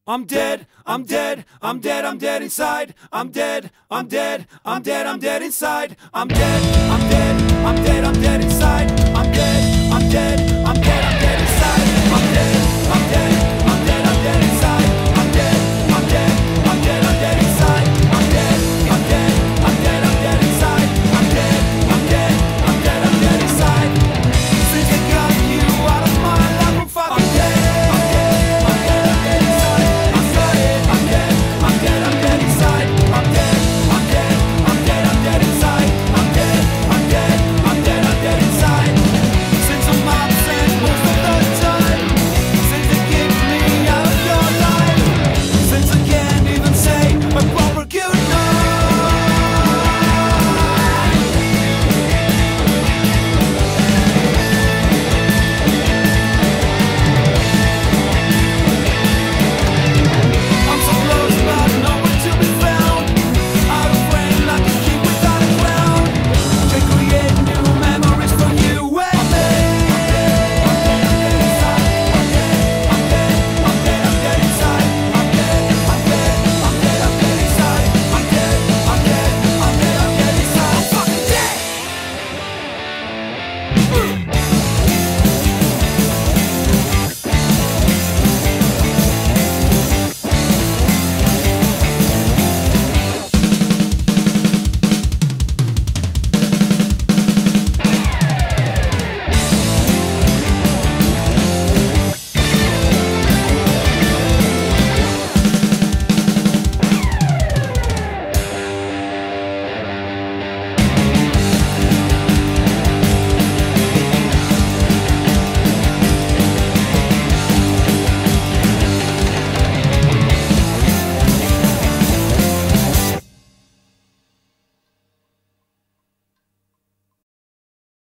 I'm dead, I'm dead, I'm dead, I'm dead inside. I'm dead, I'm dead, I'm dead, I'm dead inside. I'm dead, I'm dead, I'm dead, I'm dead inside. I'm dead, I'm dead, I'm dead.